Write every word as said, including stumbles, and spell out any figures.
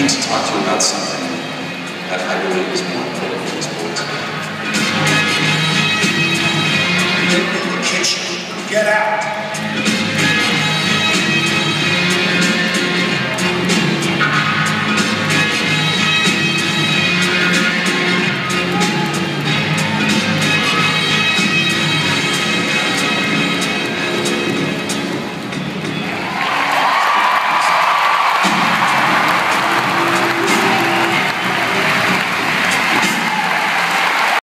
to talk to you about something that I believe is more important for these boys. Get in the kitchen. Get out.